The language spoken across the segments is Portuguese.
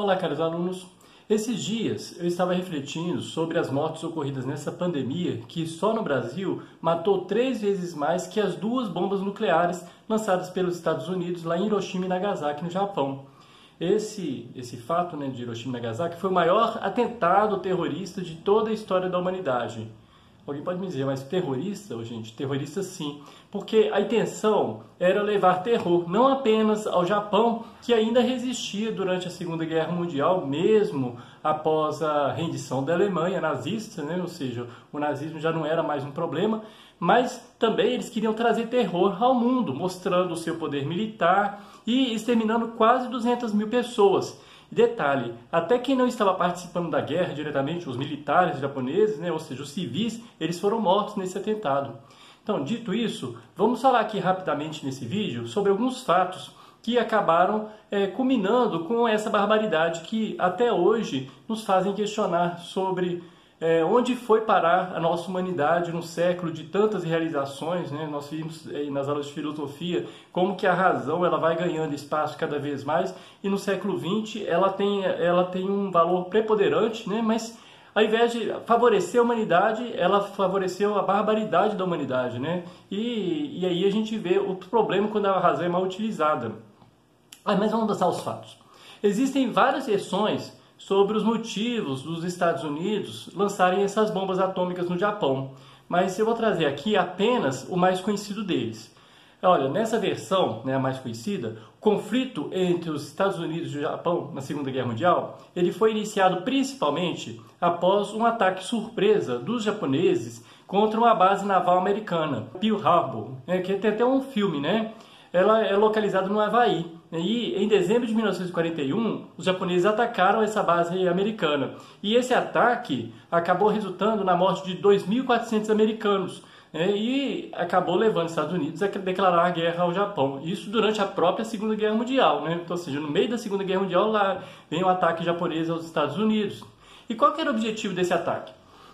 Olá, caros alunos. Esses dias eu estava refletindo sobre as mortes ocorridas nessa pandemia que só no Brasil matou 3 vezes mais que as 2 bombas nucleares lançadas pelos Estados Unidos lá em Hiroshima e Nagasaki, no Japão. Esse fato, de Hiroshima e Nagasaki foi o maior atentado terrorista de toda a história da humanidade. Alguém pode me dizer, mas terrorista? Oh, gente, terrorista sim, porque a intenção era levar terror não apenas ao Japão, que ainda resistia durante a Segunda Guerra Mundial, mesmo após a rendição da Alemanha nazista, ou seja, o nazismo já não era mais um problema, mas também eles queriam trazer terror ao mundo, mostrando o seu poder militar e exterminando quase 200 mil pessoas. Detalhe, até quem não estava participando da guerra diretamente, os militares japoneses, ou seja, os civis, eles foram mortos nesse atentado. Então, dito isso, vamos falar aqui rapidamente nesse vídeo sobre alguns fatos que acabaram culminando com essa barbaridade que até hoje nos fazem questionar sobre onde foi parar a nossa humanidade num século de tantas realizações. Nós vimos nas aulas de filosofia como que a razão ela vai ganhando espaço cada vez mais e no século XX ela tem um valor preponderante, mas ao invés de favorecer a humanidade, ela favoreceu a barbaridade da humanidade. E aí a gente vê o problema quando a razão é mal utilizada. Mas vamos passar os fatos. Existem várias versões sobre os motivos dos Estados Unidos lançarem essas bombas atômicas no Japão. Mas eu vou trazer aqui apenas o mais conhecido deles. Olha, nessa versão, a mais conhecida, o conflito entre os Estados Unidos e o Japão na Segunda Guerra Mundial, ele foi iniciado principalmente após um ataque surpresa dos japoneses contra uma base naval americana, Pearl Harbor, que tem até um filme, Ela é localizada no Havaí. E em dezembro de 1941, os japoneses atacaram essa base americana. E esse ataque acabou resultando na morte de 2.400 americanos. E acabou levando os Estados Unidos a declarar a guerra ao Japão. Isso durante a própria Segunda Guerra Mundial. Então, ou seja, no meio da Segunda Guerra Mundial, lá vem o ataque japonês aos Estados Unidos. E qual que era o objetivo desse ataque?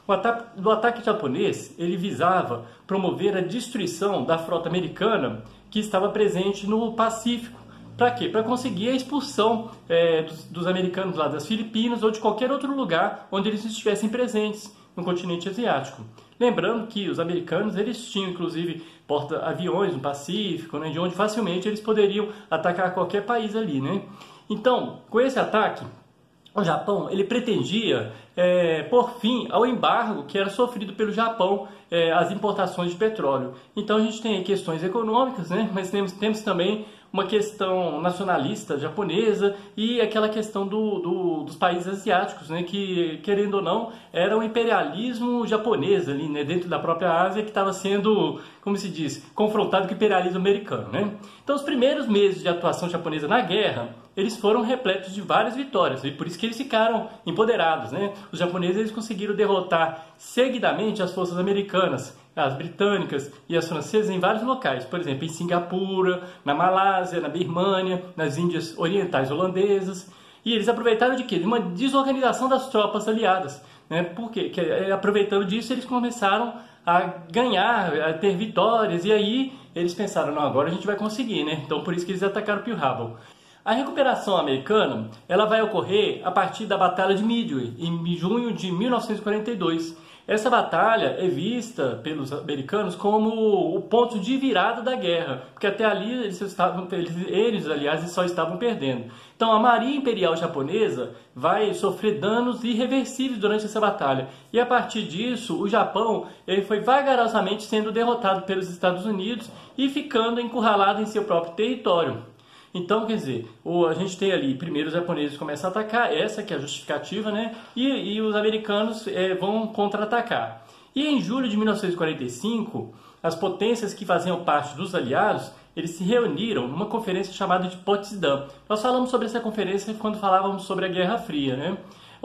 O ataque japonês ele visava promover a destruição da frota americana que estava presente no Pacífico. Para quê? Para conseguir a expulsão dos americanos lá das Filipinas ou de qualquer outro lugar onde eles estivessem presentes no continente asiático. Lembrando que os americanos eles tinham inclusive porta-aviões no Pacífico, de onde facilmente eles poderiam atacar qualquer país ali. Então, com esse ataque, o Japão ele pretendia pôr fim ao embargo que era sofrido pelo Japão às importações de petróleo. Então a gente tem questões econômicas, mas temos também uma questão nacionalista japonesa e aquela questão dos países asiáticos, que, querendo ou não, era um imperialismo japonês ali, dentro da própria Ásia, que estava sendo, como se diz, confrontado com o imperialismo americano. Então, os primeiros meses de atuação japonesa na guerra, eles foram repletos de várias vitórias, e por isso que eles ficaram empoderados. Os japoneses eles conseguiram derrotar seguidamente as forças americanas, as britânicas e as francesas em vários locais, por exemplo, em Singapura, na Malásia, na Birmânia, nas Índias Orientais Holandesas. E eles aproveitaram de quê? De uma desorganização das tropas aliadas. Por quê? Aproveitando disso, eles começaram a ganhar, a ter vitórias, e aí eles pensaram, não, agora a gente vai conseguir, Então por isso que eles atacaram Pearl Harbor. A recuperação americana ela vai ocorrer a partir da Batalha de Midway, em junho de 1942. Essa batalha é vista pelos americanos como o ponto de virada da guerra, porque até ali eles aliás, só estavam perdendo. Então a Marinha Imperial Japonesa vai sofrer danos irreversíveis durante essa batalha. E a partir disso, o Japão ele foi vagarosamente sendo derrotado pelos Estados Unidos e ficando encurralado em seu próprio território. Então, quer dizer, a gente tem ali, primeiro os japoneses começam a atacar, essa que é a justificativa, e os americanos vão contra-atacar. E em julho de 1945, as potências que faziam parte dos aliados, eles se reuniram numa conferência chamada de Potsdam. Nós falamos sobre essa conferência quando falávamos sobre a Guerra Fria. Olha,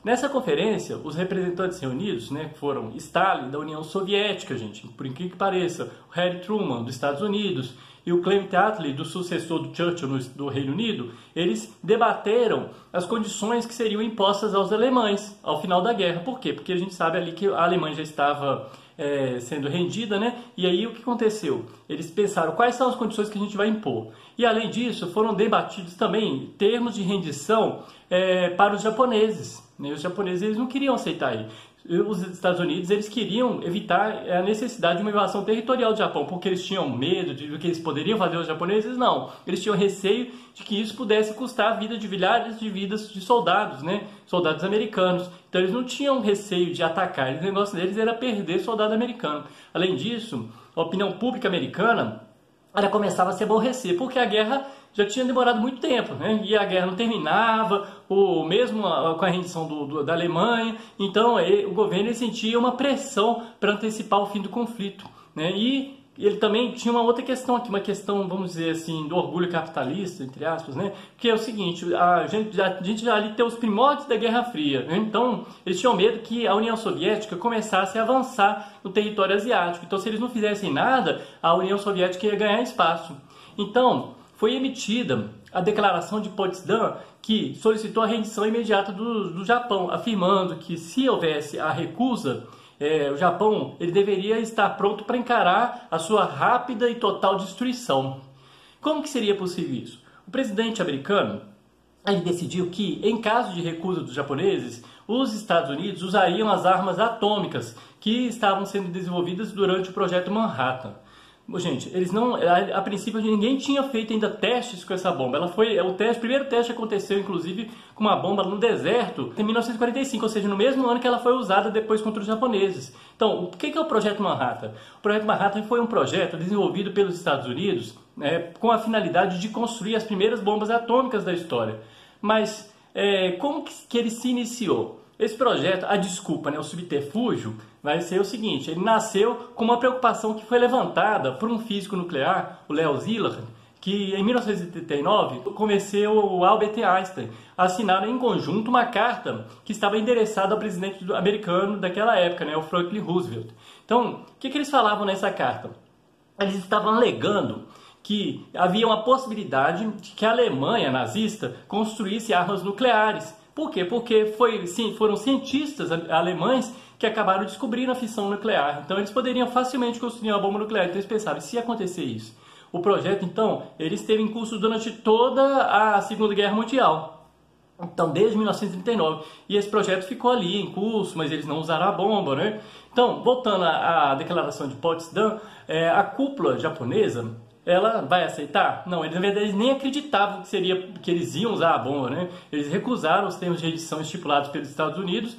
nessa conferência, os representantes reunidos, né, foram Stalin, da União Soviética, gente, por incrível que pareça, o Harry Truman, dos Estados Unidos, e o Clement Attlee, do sucessor do Churchill do Reino Unido, eles debateram as condições que seriam impostas aos alemães ao final da guerra. Por quê? Porque a gente sabe ali que a Alemanha já estava sendo rendida, né? E aí o que aconteceu? Eles pensaram quais são as condições que a gente vai impor. E além disso, foram debatidos também termos de rendição para os japoneses. Né? Os japoneses eles não queriam aceitar aí. Os Estados Unidos eles queriam evitar a necessidade de uma invasão territorial do Japão, porque eles tinham medo do que eles poderiam fazer aos japoneses. Não, eles tinham receio de que isso pudesse custar a vida de milhares de vidas de soldados, né? Soldados americanos. Então eles não tinham receio de atacar, o negócio deles era perder soldado americano. Além disso, a opinião pública americana ela começava a se aborrecer, porque a guerra já tinha demorado muito tempo, né? E a guerra não terminava, mesmo com a rendição da Alemanha. Então o governo ele sentia uma pressão para antecipar o fim do conflito, né? E ele também tinha uma outra questão aqui, uma questão, vamos dizer assim, do orgulho capitalista, entre aspas, né? Que é o seguinte, a gente já ali tem os primórdios da Guerra Fria, né? Então eles tinham medo que a União Soviética começasse a avançar no território asiático. Então se eles não fizessem nada, a União Soviética ia ganhar espaço. Então foi emitida a Declaração de Potsdam, que solicitou a rendição imediata do Japão, afirmando que se houvesse a recusa, o Japão ele deveria estar pronto para encarar a sua rápida e total destruição. Como que seria possível isso? O presidente americano ele decidiu que, em caso de recusa dos japoneses, os Estados Unidos usariam as armas atômicas que estavam sendo desenvolvidas durante o Projeto Manhattan. Gente, eles não, a princípio ninguém tinha feito ainda testes com essa bomba. O primeiro teste aconteceu inclusive com uma bomba no deserto em 1945, ou seja, no mesmo ano que ela foi usada depois contra os japoneses. Então, o que é o Projeto Manhattan? O Projeto Manhattan foi um projeto desenvolvido pelos Estados Unidos com a finalidade de construir as primeiras bombas atômicas da história. Mas como que ele se iniciou? Esse projeto, a desculpa, o subterfúgio, vai ser o seguinte, ele nasceu com uma preocupação que foi levantada por um físico nuclear, o Leo Szilard, que em 1939 convenceu o Albert Einstein a assinar em conjunto uma carta que estava endereçada ao presidente americano daquela época, o Franklin Roosevelt. Então, o que eles falavam nessa carta? Eles estavam alegando que havia uma possibilidade de que a Alemanha nazista construísse armas nucleares. Por quê? Porque foram cientistas alemães que acabaram descobrindo a fissão nuclear. Então eles poderiam facilmente construir uma bomba nuclear. Então eles pensavam, se acontecer isso? O projeto, então, ele esteve em curso durante toda a Segunda Guerra Mundial. Então, desde 1939. E esse projeto ficou ali em curso, mas eles não usaram a bomba, né? Então, voltando à Declaração de Potsdam, a cúpula japonesa ela vai aceitar? Não, eles na verdade eles nem acreditavam que eles iam usar a bomba, né? Eles recusaram os termos de rendição estipulados pelos Estados Unidos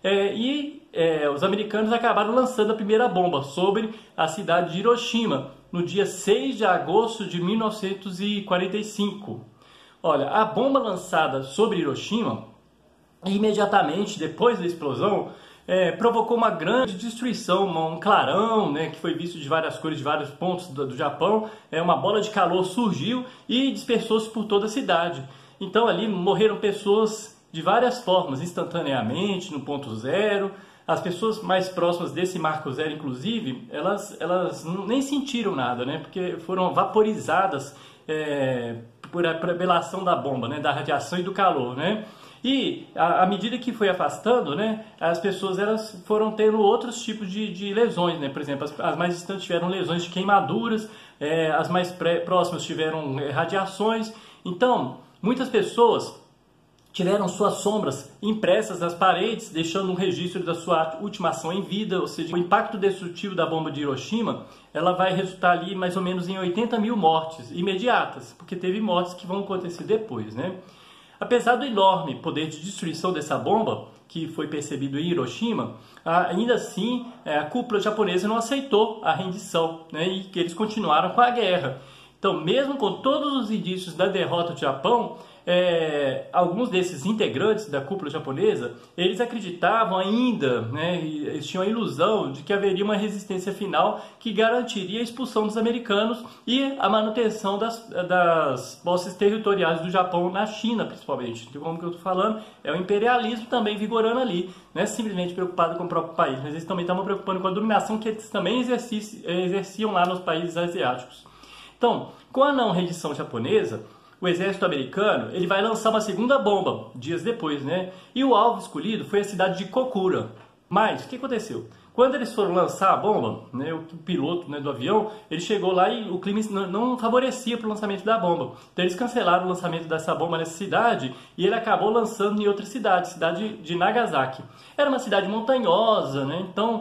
os americanos acabaram lançando a primeira bomba sobre a cidade de Hiroshima no dia 6 de agosto de 1945. Olha, a bomba lançada sobre Hiroshima, imediatamente depois da explosão, provocou uma grande destruição, um clarão, que foi visto de várias cores, de vários pontos do Japão. Uma bola de calor surgiu e dispersou-se por toda a cidade. Então ali morreram pessoas de várias formas, instantaneamente, no ponto zero. As pessoas mais próximas desse marco zero, inclusive, elas nem sentiram nada, porque foram vaporizadas pela ação da bomba, da radiação e do calor, E à medida que foi afastando, as pessoas elas foram tendo outros tipos de lesões, Por exemplo, as mais distantes tiveram lesões de queimaduras, as mais próximas tiveram radiações. Então, muitas pessoas tiveram suas sombras impressas nas paredes, deixando um registro da sua última ação em vida, ou seja, o impacto destrutivo da bomba de Hiroshima, ela vai resultar ali mais ou menos em 80 mil mortes imediatas, porque teve mortes que vão acontecer depois, Apesar do enorme poder de destruição dessa bomba, que foi percebido em Hiroshima, ainda assim a cúpula japonesa não aceitou a rendição, e que eles continuaram com a guerra. Então, mesmo com todos os indícios da derrota do Japão, alguns desses integrantes da cúpula japonesa, eles acreditavam ainda, né, eles tinham a ilusão de que haveria uma resistência final que garantiria a expulsão dos americanos e a manutenção das posses territoriais do Japão na China, principalmente. Então, como que eu estou falando, é o imperialismo também vigorando ali, não é simplesmente preocupado com o próprio país, mas eles também estavam preocupando com a dominação que eles também exerciam lá nos países asiáticos. Então, com a não rendição japonesa, o exército americano ele vai lançar uma segunda bomba, dias depois, né? E o alvo escolhido foi a cidade de Kokura. Mas, o que aconteceu? Quando eles foram lançar a bomba, né, o piloto, né, do avião, ele chegou lá e o clima não favorecia para o lançamento da bomba. Então eles cancelaram o lançamento dessa bomba nessa cidade e ele acabou lançando em outra cidade de Nagasaki. Era uma cidade montanhosa, né? Então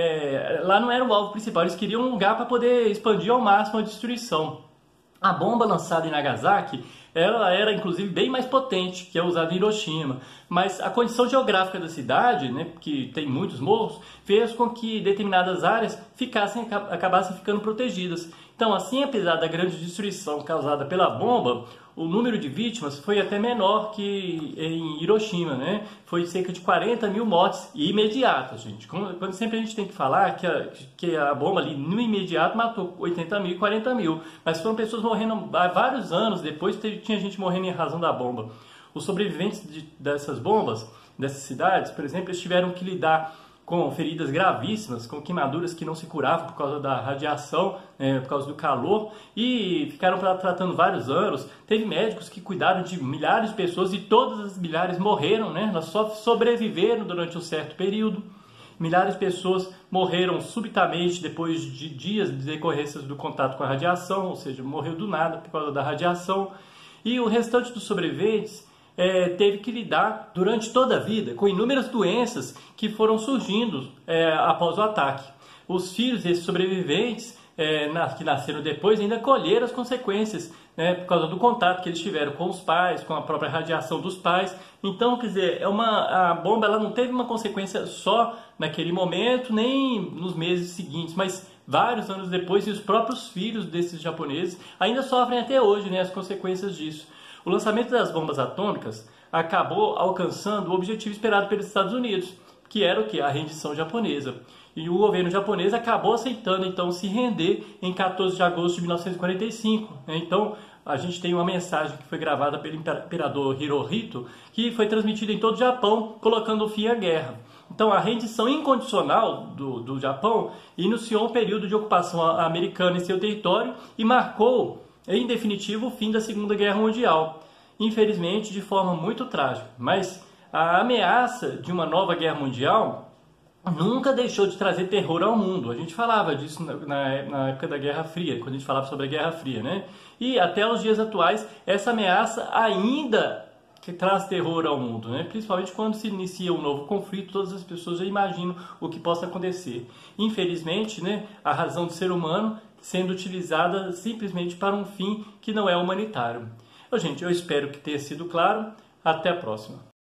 lá não era o alvo principal, eles queriam um lugar para poder expandir ao máximo a destruição. A bomba lançada em Nagasaki, ela era inclusive bem mais potente que a usada em Hiroshima, mas a condição geográfica da cidade, né, que tem muitos morros, fez com que determinadas áreas acabassem ficando protegidas. Então, assim, apesar da grande destruição causada pela bomba, o número de vítimas foi até menor que em Hiroshima, né? Foi cerca de 40 mil mortes imediatas, gente. Quando sempre a gente tem que falar que a bomba ali no imediato matou 80 mil e 40 mil, mas foram pessoas morrendo há vários anos depois, tinha gente morrendo em razão da bomba. Os sobreviventes dessas bombas, dessas cidades, por exemplo, eles tiveram que lidar com feridas gravíssimas, com queimaduras que não se curavam por causa da radiação, por causa do calor, e ficaram tratando vários anos. Teve médicos que cuidaram de milhares de pessoas e todas as milhares morreram, né? Elas só sobreviveram durante um certo período. Milhares de pessoas morreram subitamente depois de dias de decorrências do contato com a radiação, ou seja, morreu do nada por causa da radiação. E o restante dos sobreviventes teve que lidar durante toda a vida com inúmeras doenças que foram surgindo após o ataque. Os filhos desses sobreviventes, que nasceram depois, ainda colheram as consequências, né, por causa do contato que eles tiveram com os pais, com a própria radiação dos pais. Então, quer dizer, a bomba ela não teve uma consequência só naquele momento, nem nos meses seguintes, mas vários anos depois, e os próprios filhos desses japoneses ainda sofrem até hoje, né, as consequências disso. O lançamento das bombas atômicas acabou alcançando o objetivo esperado pelos Estados Unidos, que era o quê? A rendição japonesa. E o governo japonês acabou aceitando, então, se render em 14 de agosto de 1945. Então, a gente tem uma mensagem que foi gravada pelo imperador Hirohito, que foi transmitida em todo o Japão, colocando fim à guerra. Então, a rendição incondicional do Japão iniciou um período de ocupação americana em seu território e marcou, em definitivo, o fim da Segunda Guerra Mundial. Infelizmente, de forma muito trágica. Mas a ameaça de uma nova guerra mundial nunca deixou de trazer terror ao mundo. A gente falava disso na época da Guerra Fria, quando a gente falava sobre a Guerra Fria, né? E até os dias atuais, essa ameaça ainda traz terror ao mundo, né? Principalmente quando se inicia um novo conflito, todas as pessoas já imaginam o que possa acontecer. Infelizmente, né, a razão do ser humano sendo utilizada simplesmente para um fim que não é humanitário. Gente, eu espero que tenha sido claro. Até a próxima.